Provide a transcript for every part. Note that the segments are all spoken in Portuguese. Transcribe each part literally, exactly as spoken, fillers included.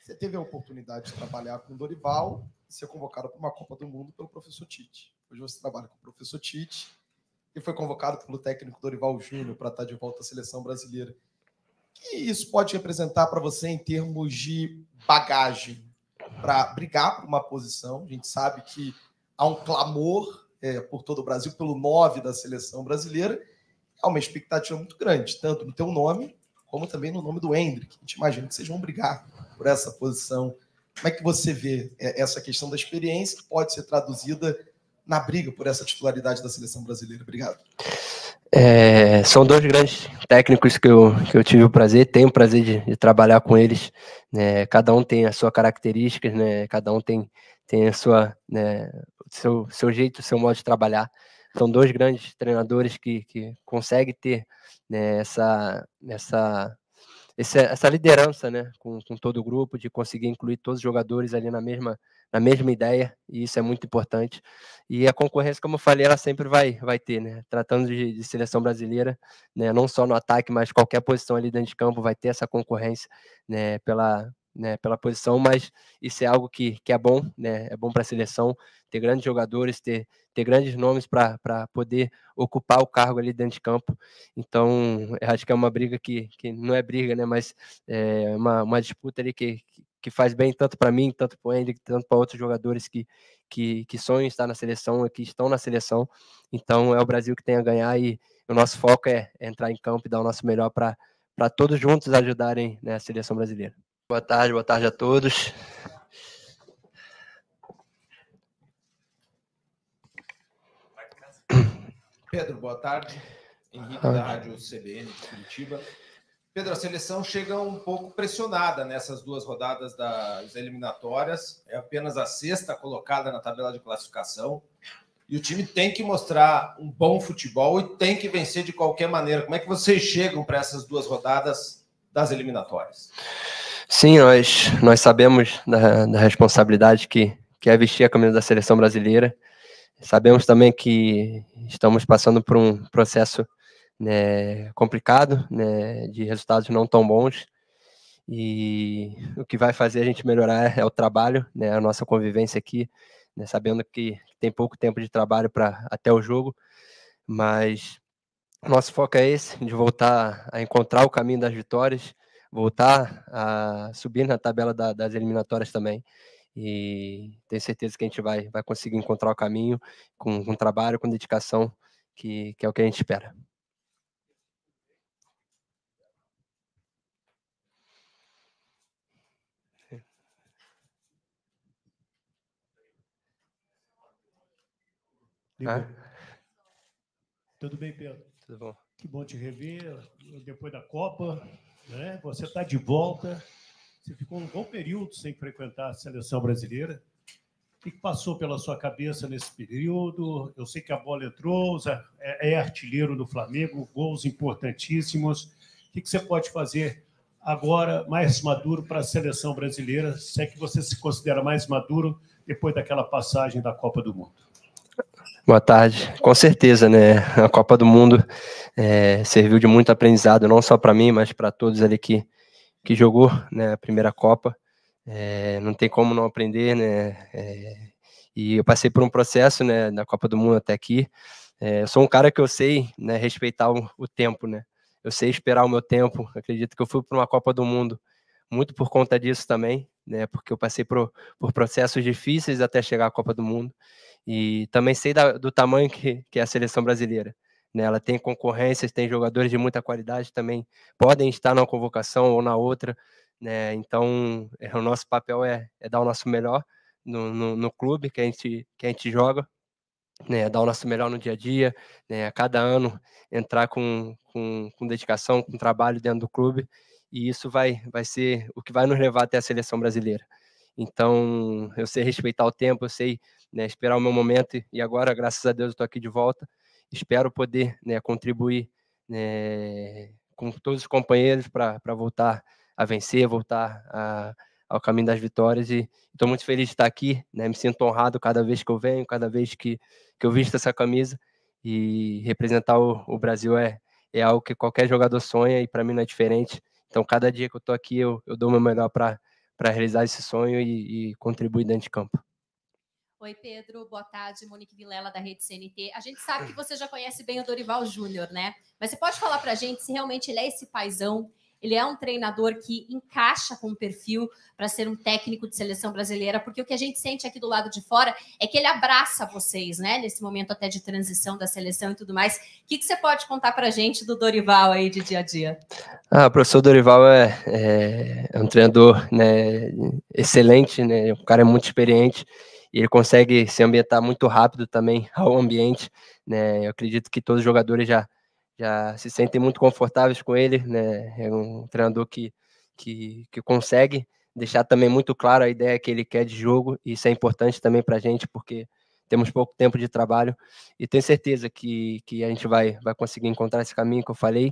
Você teve a oportunidade de trabalhar com o Dorival e ser convocado para uma Copa do Mundo pelo professor Tite. Hoje você trabalha com o professor Tite e foi convocado pelo técnico Dorival Júnior para estar de volta à seleção brasileira. O que isso pode representar para você em termos de bagagem para brigar por uma posição? A gente sabe que há um clamor é, por todo o Brasil pelo nove da seleção brasileira. Há uma expectativa muito grande, tanto no teu nome como também no nome do Endrick. A gente imagina que vocês vão brigar por essa posição. Como é que você vê essa questão da experiência que pode ser traduzida na briga por essa titularidade da seleção brasileira? Obrigado. É, são dois grandes técnicos que eu, que eu tive o prazer, tenho o prazer de, de trabalhar com eles, né? Cada um tem as suas características, né? Cada um tem, tem a sua, né, seu, seu jeito, seu modo de trabalhar. São dois grandes treinadores que, que conseguem ter, né, essa, essa, essa, essa liderança, né, com, com todo o grupo, de conseguir incluir todos os jogadores ali na mesma, na mesma ideia, e isso é muito importante. E a concorrência, como eu falei, ela sempre vai, vai ter, né? Tratando de, de seleção brasileira, né, não só no ataque, mas qualquer posição ali dentro de campo vai ter essa concorrência, né, pela, né, pela posição, mas isso é algo que, que é bom, né? É bom para a seleção ter grandes jogadores, ter, ter grandes nomes para poder ocupar o cargo ali dentro de campo. Então, eu acho que é uma briga que, que não é briga, né? Mas é uma, uma disputa ali que, que faz bem tanto para mim, tanto para o Endrick, tanto para outros jogadores que, que, que sonham estar na seleção, que estão na seleção. Então, é o Brasil que tem a ganhar e o nosso foco é, é entrar em campo e dar o nosso melhor para todos juntos ajudarem, né, a seleção brasileira. Boa tarde, boa tarde a todos. Pedro, boa tarde. Henrique, da Rádio C B N de Curitiba. Pedro, a seleção chega um pouco pressionada nessas duas rodadas das eliminatórias. É apenas a sexta colocada na tabela de classificação. E o time tem que mostrar um bom futebol e tem que vencer de qualquer maneira. Como é que vocês chegam para essas duas rodadas das eliminatórias? Sim, nós, nós sabemos da, da responsabilidade que, que é vestir a camisa da seleção brasileira. Sabemos também que estamos passando por um processo, né, complicado, né, de resultados não tão bons, e o que vai fazer a gente melhorar é o trabalho, né, a nossa convivência aqui, né, sabendo que tem pouco tempo de trabalho para até o jogo, mas nosso foco é esse, de voltar a encontrar o caminho das vitórias, voltar a subir na tabela da, das eliminatórias também. E tenho certeza que a gente vai, vai conseguir encontrar o caminho com, com trabalho, com dedicação, que, que é o que a gente espera. Ah? Tudo bem, Pedro? Tudo bom. Que bom te rever depois da Copa, né? Você está de volta. Você ficou um bom período sem frequentar a seleção brasileira. O que passou pela sua cabeça nesse período? Eu sei que a bola entrou, é artilheiro do Flamengo, gols importantíssimos. O que você pode fazer agora mais maduro para a seleção brasileira? Se é que você se considera mais maduro depois daquela passagem da Copa do Mundo. Boa tarde. Com certeza, né? A Copa do Mundo é, serviu de muito aprendizado, não só para mim, mas para todos ali que, que jogou, né, a primeira Copa. É, não tem como não aprender, né? É, e eu passei por um processo, né, da Copa do Mundo até aqui. É, eu sou um cara que eu sei, né, respeitar o, o tempo, né? Eu sei esperar o meu tempo. Acredito que eu fui para uma Copa do Mundo muito por conta disso também, né? Porque eu passei por, por processos difíceis até chegar à Copa do Mundo. E também sei da, do tamanho que, que é a seleção brasileira, né? Ela tem concorrências, tem jogadores de muita qualidade também, podem estar na convocação ou na outra, né? Então, é, o nosso papel é, é dar o nosso melhor no, no, no clube que a gente, que a gente joga, né? Dar o nosso melhor no dia a dia, né? A cada ano entrar com, com, com dedicação, com trabalho dentro do clube, e isso vai, vai ser o que vai nos levar até a seleção brasileira. Então, eu sei respeitar o tempo, eu sei, né, esperar o meu momento, e agora, graças a Deus, eu estou aqui de volta. Espero poder, né, contribuir, né, com todos os companheiros para voltar a vencer, voltar a, ao caminho das vitórias, e estou muito feliz de estar aqui, né, me sinto honrado cada vez que eu venho, cada vez que, que eu visto essa camisa, e representar o, o Brasil é, é algo que qualquer jogador sonha, e para mim não é diferente. Então, cada dia que eu estou aqui, eu, eu dou o meu melhor para para realizar esse sonho e, e contribuir dentro de campo. Oi, Pedro. Boa tarde. Monique Vilela, da Rede C N T. A gente sabe que você já conhece bem o Dorival Júnior, né? Mas você pode falar para a gente se realmente ele é esse paizão, ele é um treinador que encaixa com o perfil para ser um técnico de seleção brasileira, porque o que a gente sente aqui do lado de fora é que ele abraça vocês, né? Nesse momento até de transição da seleção e tudo mais. O que, que você pode contar para a gente do Dorival aí de dia a dia? Ah, o professor Dorival é, é, é um treinador, né, excelente, né? O cara é muito experiente. E ele consegue se ambientar muito rápido também ao ambiente, né? Eu acredito que todos os jogadores já, já se sentem muito confortáveis com ele, né? É um treinador que, que, que consegue deixar também muito claro a ideia que ele quer de jogo, e isso é importante também para a gente, porque temos pouco tempo de trabalho, e tenho certeza que, que a gente vai, vai conseguir encontrar esse caminho que eu falei,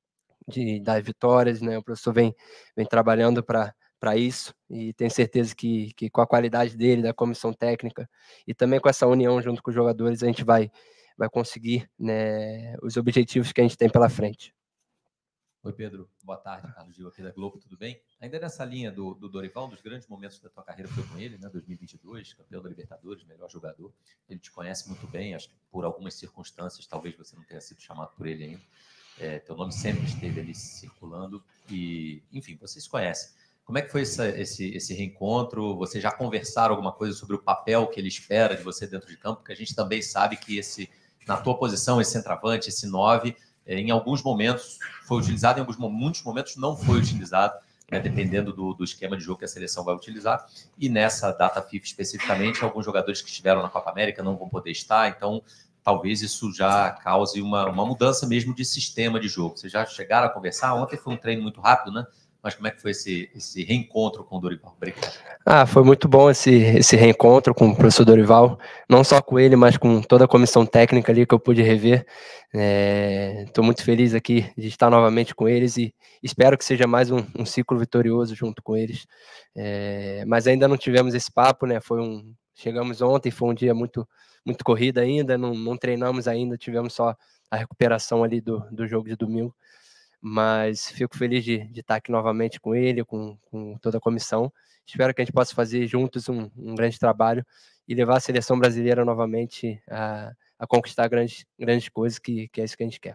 de das vitórias, né? O professor vem, vem trabalhando para para isso, e tenho certeza que, que com a qualidade dele, da comissão técnica, e também com essa união junto com os jogadores, a gente vai, vai conseguir, né, os objetivos que a gente tem pela frente. Oi, Pedro. Boa tarde. Carlos Gil aqui da Globo, tudo bem? Ainda nessa linha do, do Dorival, um dos grandes momentos da tua carreira foi com ele, né? dois mil e vinte e dois, campeão da Libertadores, melhor jogador. Ele te conhece muito bem, acho que por algumas circunstâncias, talvez você não tenha sido chamado por ele ainda. É, teu nome sempre esteve ali circulando e, enfim, vocês conhecem. Como é que foi essa, esse, esse reencontro? Vocês já conversaram alguma coisa sobre o papel que ele espera de você dentro de campo? Porque a gente também sabe que esse, na tua posição, esse centroavante, esse nove, é, em alguns momentos foi utilizado, em alguns muitos momentos não foi utilizado, né, dependendo do, do esquema de jogo que a seleção vai utilizar. E nessa data FIFA especificamente, alguns jogadores que estiveram na Copa América não vão poder estar, então talvez isso já cause uma, uma mudança mesmo de sistema de jogo. Vocês já chegaram a conversar? Ontem foi um treino muito rápido, né? Mas como é que foi esse, esse reencontro com o Dorival? Obrigado. Ah, foi muito bom esse, esse reencontro com o professor Dorival, não só com ele, mas com toda a comissão técnica ali que eu pude rever. Estou é, muito feliz aqui de estar novamente com eles e espero que seja mais um, um ciclo vitorioso junto com eles. É, mas ainda não tivemos esse papo, né? Foi um, chegamos ontem, foi um dia muito, muito corrido ainda, não, não treinamos ainda, tivemos só a recuperação ali do, do jogo de domingo. Mas fico feliz de, de estar aqui novamente com ele, com, com toda a comissão. Espero que a gente possa fazer juntos um, um grande trabalho e levar a seleção brasileira novamente a, a conquistar grandes, grandes coisas, que, que é isso que a gente quer.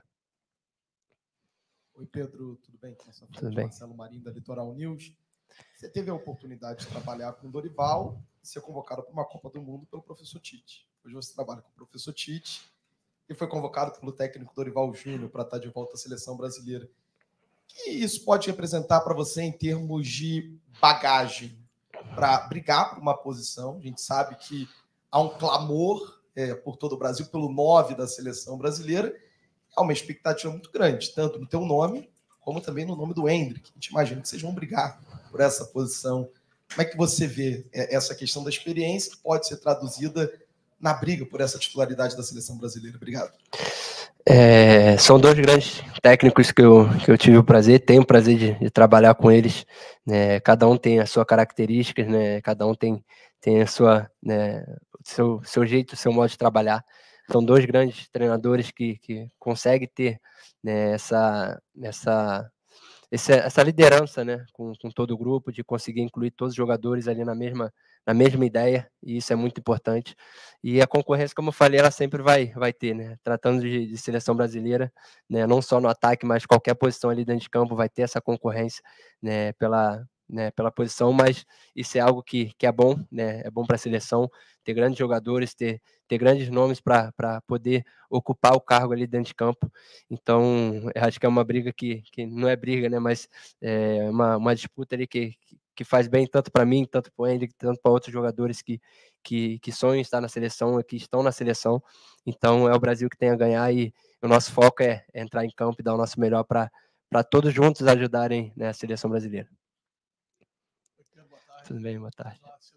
Oi, Pedro, tudo bem? Tudo bem. Marcelo Marinho, da Litoral News. Você teve a oportunidade de trabalhar com o Dorival e ser convocado para uma Copa do Mundo pelo professor Tite. Hoje você trabalha com o professor Tite e foi convocado pelo técnico Dorival Júnior para estar de volta à seleção brasileira. O que isso pode representar para você em termos de bagagem para brigar por uma posição? A gente sabe que há um clamor é, por todo o Brasil pelo nove da seleção brasileira. Há uma expectativa muito grande, tanto no teu nome, como também no nome do Endrick. A gente imagina que vocês vão brigar por essa posição. Como é que você vê essa questão da experiência que pode ser traduzida na briga por essa titularidade da seleção brasileira? Obrigado. É, são dois grandes técnicos que eu, que eu tive o prazer, tenho o prazer de, de trabalhar com eles, né? Cada um tem as suas características, né? Cada um tem, tem a sua, né, seu, seu jeito, seu modo de trabalhar. São dois grandes treinadores que, que conseguem ter, né, essa, essa, essa, essa liderança, né, com, com todo o grupo, de conseguir incluir todos os jogadores ali na mesma, na mesma ideia, e isso é muito importante. E a concorrência, como eu falei, ela sempre vai, vai ter, né? Tratando de, de seleção brasileira, né, não só no ataque, mas qualquer posição ali dentro de campo vai ter essa concorrência, né, pela, né, pela posição, mas isso é algo que, que é bom, né? É bom para a seleção ter grandes jogadores, ter, ter grandes nomes para poder ocupar o cargo ali dentro de campo. Então, eu acho que é uma briga que, que não é briga, né? Mas é uma, uma disputa ali que, que faz bem tanto para mim, tanto para o Endrick, tanto para outros jogadores que, que, que sonham estar na seleção, que estão na seleção. Então, é o Brasil que tem a ganhar e o nosso foco é, é entrar em campo e dar o nosso melhor para todos juntos ajudarem, né, a seleção brasileira. Boa tarde. Tudo bem, boa tarde.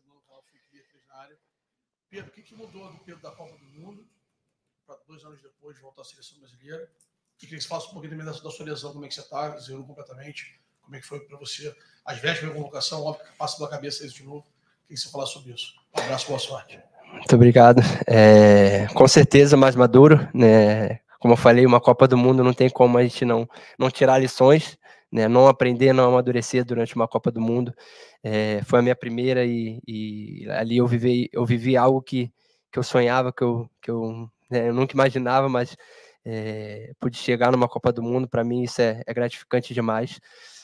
Pedro, o que, que mudou do Pedro da Copa do Mundo para dois anos depois voltar à seleção brasileira? E queria que você falasse um pouquinho também da, da sua lesão, como é que você está, zerou completamente, como é que foi para você, as vésperas da convocação, óbvio que passa pela cabeça isso de novo. Queria que você falasse sobre isso. Um abraço, boa sorte. Muito obrigado. É, com certeza mais maduro, né? Como eu falei, uma Copa do Mundo não tem como a gente não, não tirar lições, né, não aprender, não amadurecer durante uma Copa do Mundo. É, foi a minha primeira e, e ali eu vivi, eu vivi algo que, que eu sonhava, que eu, que eu, né, eu nunca imaginava, mas é, pude chegar numa Copa do Mundo. Para mim isso é, é gratificante demais.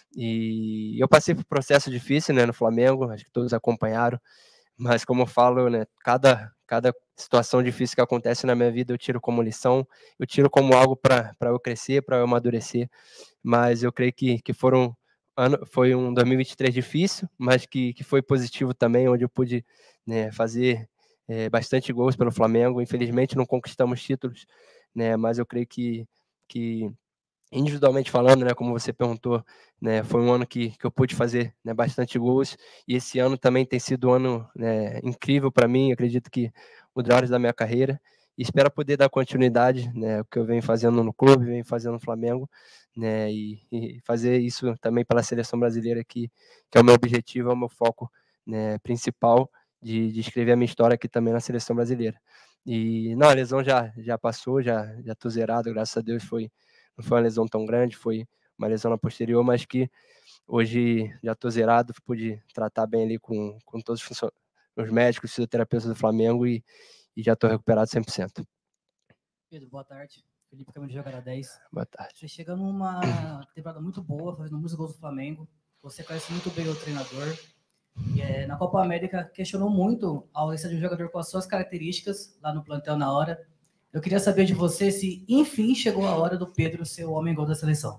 E eu passei por um processo difícil, né, no Flamengo, acho que todos acompanharam, mas como eu falo, né, cada, cada situação difícil que acontece na minha vida eu tiro como lição, eu tiro como algo para eu crescer, para eu amadurecer. Mas eu creio que, que foram, ano, foi um dois mil e vinte e três difícil, mas que, que foi positivo também, onde eu pude, né, fazer é, bastante gols pelo Flamengo. Infelizmente não conquistamos títulos, né, mas eu creio que, que individualmente falando, né, como você perguntou, né, foi um ano que, que eu pude fazer, né, bastante gols, e esse ano também tem sido um ano, né, incrível para mim. Acredito que o melhor da minha carreira, e espero poder dar continuidade, né, o que eu venho fazendo no clube, venho fazendo no Flamengo, né, e, e fazer isso também pela seleção brasileira, que, que é o meu objetivo, é o meu foco, né, principal de, de escrever a minha história aqui também na seleção brasileira. E não, a lesão já, já passou, já já tô zerado, graças a Deus. Foi Não foi uma lesão tão grande, foi uma lesão na posterior, mas que hoje já estou zerado, pude tratar bem ali com, com todos os, os médicos, os fisioterapeutas do Flamengo, e, e já estou recuperado cem por cento. Pedro, boa tarde. Felipe Caminho de Jogada dez. Boa tarde. Você chega numa temporada muito boa, fazendo muitos gols do Flamengo. Você conhece muito bem o treinador. E, é, na Copa América, questionou muito a ausência de um jogador com as suas características lá no plantel na hora. Eu queria saber de você se, enfim, chegou a hora do Pedro ser o homem gol da seleção.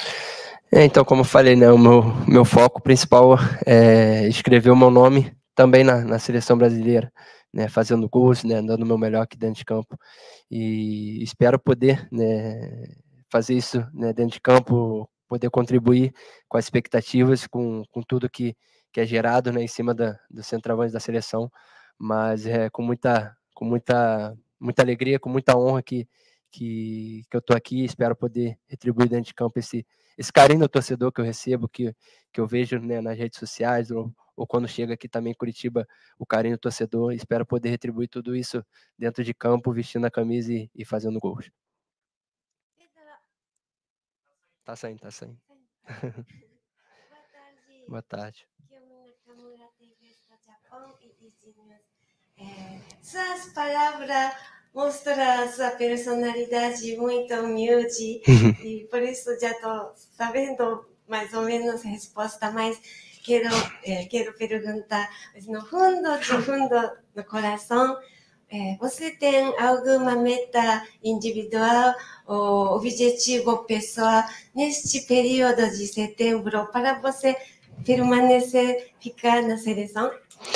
É, então, como eu falei, né, o meu, meu foco principal é escrever o meu nome também na, na seleção brasileira, né, fazendo gols, né, dando o meu melhor aqui dentro de campo. E espero poder, né, fazer isso, né, dentro de campo, poder contribuir com as expectativas, com, com tudo que, que é gerado, né, em cima da, dos centroavantes da seleção. Mas é com muita... Com muita muita alegria, com muita honra que, que, que eu estou aqui. Espero poder retribuir dentro de campo esse, esse carinho do torcedor que eu recebo, que, que eu vejo, né, nas redes sociais, ou, ou quando chega aqui também em Curitiba, o carinho do torcedor. Espero poder retribuir tudo isso dentro de campo, vestindo a camisa e, e fazendo gols. Tá saindo, tá saindo. Boa tarde. Eh, suas palavras mostram sua personalidade muito humilde e por isso já estou sabendo mais ou menos a resposta, mas quero, eh, quero perguntar, no fundo, de fundo do coração, eh, você tem alguma meta individual ou objetivo pessoal neste período de setembro para você permanecer, ficar na seleção?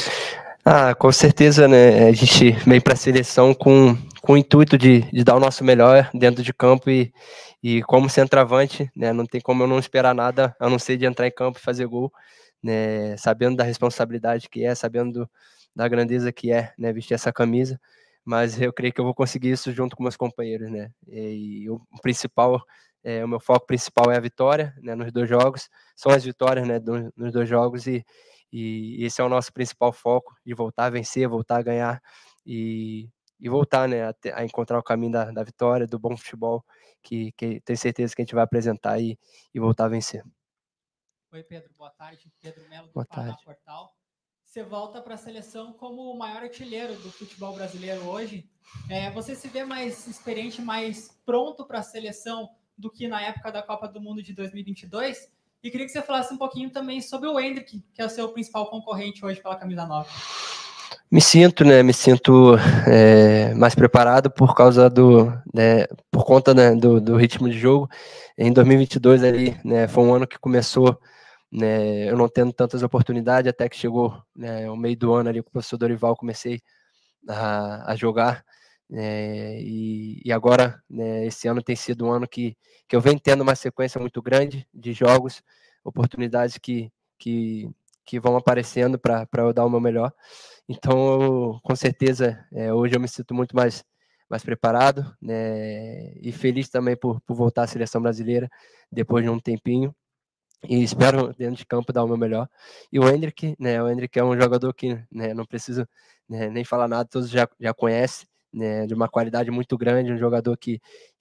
Ah, com certeza, né? A gente vem para a seleção com, com o intuito de, de dar o nosso melhor dentro de campo, e, e como centroavante, né, não tem como eu não esperar nada a não ser de entrar em campo e fazer gol, né, sabendo da responsabilidade que é, sabendo do, da grandeza que é, né, vestir essa camisa. Mas eu creio que eu vou conseguir isso junto com meus companheiros, né? E, e o principal, é, o meu foco principal é a vitória, né, nos dois jogos. São as vitórias, né, do, nos dois jogos, e E esse é o nosso principal foco, de voltar a vencer, voltar a ganhar e, e voltar, né, a, ter, a encontrar o caminho da, da vitória, do bom futebol, que, que tenho certeza que a gente vai apresentar e, e voltar a vencer. Oi, Pedro, boa tarde. Pedro Melo, do Boa Paraná tarde. Portal. Você volta para a seleção como o maior artilheiro do futebol brasileiro hoje. É, você se vê mais experiente, mais pronto para a seleção do que na época da Copa do Mundo de dois mil e vinte e dois? E queria que você falasse um pouquinho também sobre o Endrick, que é o seu principal concorrente hoje pela camisa nove. Me sinto, né, me sinto é, mais preparado por causa do, né, por conta, né, do, do ritmo de jogo. Em dois mil e vinte e dois ali, né, foi um ano que começou, né, eu não tendo tantas oportunidades, até que chegou, né, o meio do ano ali com o professor Dorival, comecei a, a jogar, né, e, e agora, né, esse ano tem sido um ano que, que eu venho tendo uma sequência muito grande de jogos, oportunidades que, que, que vão aparecendo para eu dar o meu melhor. Então, eu, com certeza, é, hoje eu me sinto muito mais, mais preparado, né, e feliz também por, por voltar à seleção brasileira depois de um tempinho. E espero, dentro de campo, dar o meu melhor. E o Endrick, né, o Endrick é um jogador que, né, não preciso, né, nem falar nada, todos já, já conhecem, né, de uma qualidade muito grande, um jogador que,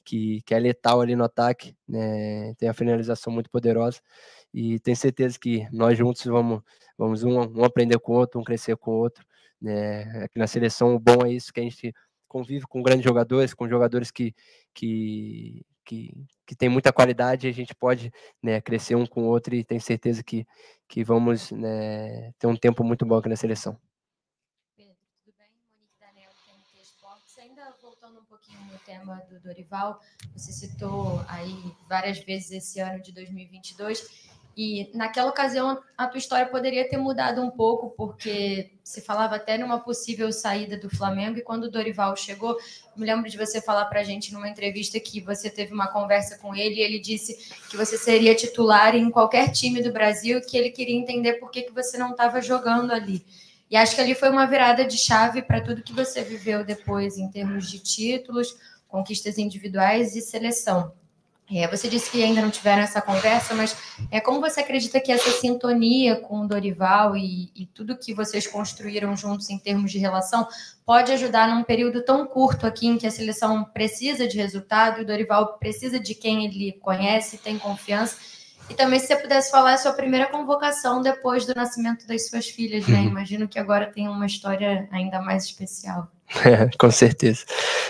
que, que é letal ali no ataque, né? Tem a finalização muito poderosa, e tenho certeza que nós juntos vamos, vamos um, um aprender com o outro, um crescer com o outro, né? Aqui na seleção o bom é isso, que a gente convive com grandes jogadores, com jogadores que, que, que, que tem muita qualidade, e a gente pode, né, crescer um com o outro, e tenho certeza que, que vamos, né, ter um tempo muito bom aqui na seleção. Pedro, tudo bem? Monique Danel, T N T Esportes. Ainda voltando um pouquinho no tema do Dorival, você citou aí várias vezes esse ano de dois mil e vinte e dois, e naquela ocasião a tua história poderia ter mudado um pouco, porque se falava até numa possível saída do Flamengo, e quando o Dorival chegou, me lembro de você falar para a gente numa entrevista que você teve uma conversa com ele, e ele disse que você seria titular em qualquer time do Brasil, que ele queria entender por que, que você não estava jogando ali. E acho que ali foi uma virada de chave para tudo que você viveu depois, em termos de títulos, conquistas individuais e seleção. É, você disse que ainda não tiveram essa conversa, mas é, como você acredita que essa sintonia com o Dorival e, e tudo que vocês construíram juntos em termos de relação pode ajudar num período tão curto aqui, em que a seleção precisa de resultado e o Dorival precisa de quem ele conhece, tem confiança? E também, se você pudesse falar, a sua primeira convocação depois do nascimento das suas filhas, né? Imagino que agora tem uma história ainda mais especial. É, com certeza.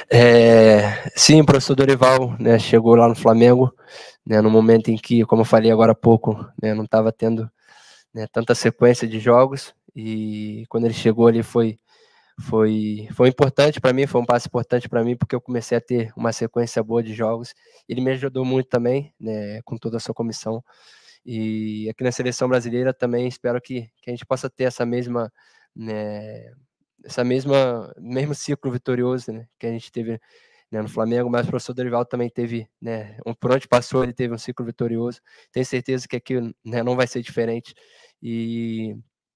É, sim, o professor Dorival, né, chegou lá no Flamengo, né, no momento em que, como eu falei agora há pouco, né, não estava tendo, né, tanta sequência de jogos, e quando ele chegou ali foi, foi, foi importante para mim, foi um passo importante para mim, porque eu comecei a ter uma sequência boa de jogos. Ele me ajudou muito também, né, com toda a sua comissão, e aqui na seleção brasileira também espero que, que a gente possa ter essa mesma, né, essa mesma mesmo ciclo vitorioso, né, que a gente teve, né, no Flamengo, mas o professor Dorival também teve, né, um, por onde passou ele teve um ciclo vitorioso. Tenho certeza que aqui, né, não vai ser diferente, e,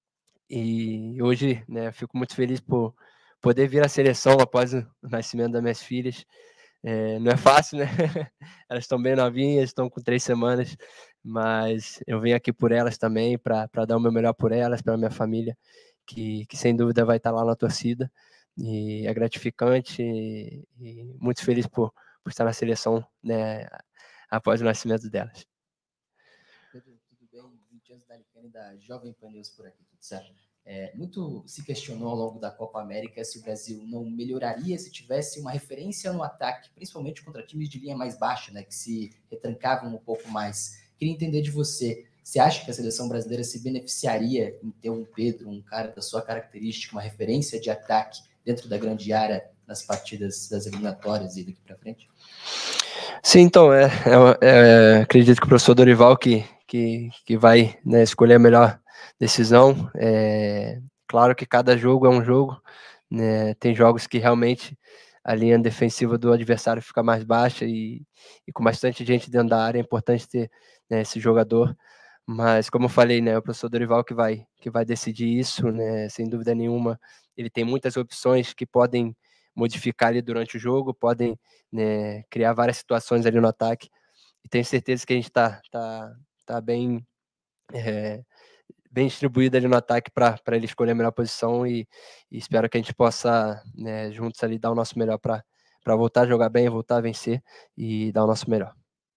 e hoje, né, fico muito feliz por poder vir à seleção após o nascimento das minhas filhas. É, não é fácil, né? Elas estão bem novinhas, estão com três semanas, mas eu venho aqui por elas também, para dar o meu melhor por elas, para minha família, que, que sem dúvida vai estar lá na torcida, e é gratificante, e, e muito feliz por, por estar na seleção, né, após o nascimento delas. Pedro, tudo bem? vinte anos da Alicane, da Jovem Pan News por aqui, tudo certo? É, muito se questionou ao longo da Copa América se o Brasil não melhoraria se tivesse uma referência no ataque, principalmente contra times de linha mais baixa, né, que se retrancavam um pouco mais. Queria entender de você, você acha que a seleção brasileira se beneficiaria em ter um Pedro, um cara da sua característica, uma referência de ataque dentro da grande área nas partidas das eliminatórias e daqui para frente? Sim, então, é, é, é, acredito que o professor Dorival que, que, que vai, né, escolher a melhor decisão. É, claro que cada jogo é um jogo, né, tem jogos que realmente a linha defensiva do adversário fica mais baixa e, e com bastante gente dentro da área, é importante ter, né, esse jogador, mas como eu falei, né, o professor Dorival que vai, que vai decidir isso, né, sem dúvida nenhuma. Ele tem muitas opções que podem modificar ali durante o jogo, podem, né, criar várias situações ali no ataque, e tenho certeza que a gente está tá, tá bem, é, bem distribuído ali no ataque para ele escolher a melhor posição, e, e espero que a gente possa, né, juntos ali dar o nosso melhor para voltar a jogar bem, voltar a vencer e dar o nosso melhor.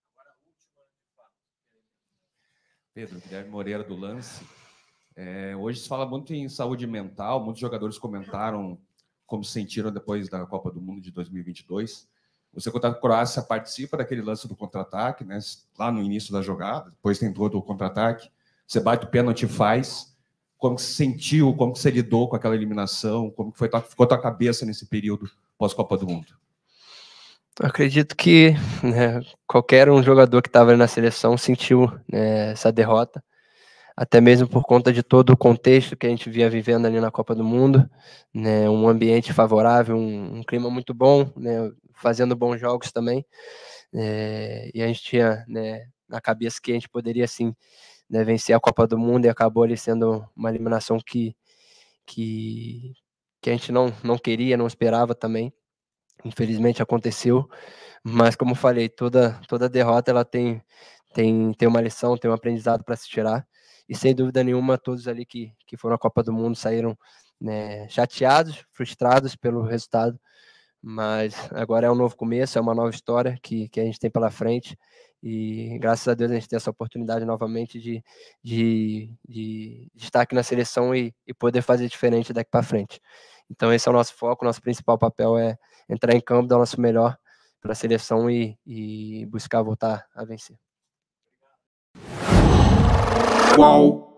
Pedro, Guilherme Moreira do Lance. É, hoje se fala muito em saúde mental, muitos jogadores comentaram como se sentiram depois da Copa do Mundo de dois mil e vinte e dois. Você, contra a Croácia, participa daquele lance do contra-ataque, né, lá no início da jogada, depois tem todo o contra-ataque, você bate o pênalti e faz. Como que você sentiu, como que você lidou com aquela eliminação, como que foi, ficou a tua cabeça nesse período pós-Copa do Mundo? Eu acredito que, né, qualquer um jogador que estava na seleção sentiu, né, essa derrota, até mesmo por conta de todo o contexto que a gente via vivendo ali na Copa do Mundo, né, um ambiente favorável, um, um clima muito bom, né, fazendo bons jogos também, é, e a gente tinha, né, na cabeça que a gente poderia, sim, né, vencer a Copa do Mundo, e acabou ali sendo uma eliminação que, que, que a gente não, não queria, não esperava também. Infelizmente aconteceu, mas como falei, toda, toda derrota ela tem, tem, tem uma lição, tem um aprendizado para se tirar, e sem dúvida nenhuma todos ali que, que foram à Copa do Mundo saíram, né, chateados, frustrados pelo resultado, mas agora é um novo começo, é uma nova história que, que a gente tem pela frente, e graças a Deus a gente tem essa oportunidade novamente de, de, de, de estar aqui na seleção e, e poder fazer diferente daqui para frente. Então esse é o nosso foco, nosso principal papel é entrar em campo, dar o nosso melhor para a seleção e, e buscar voltar a vencer. Uau!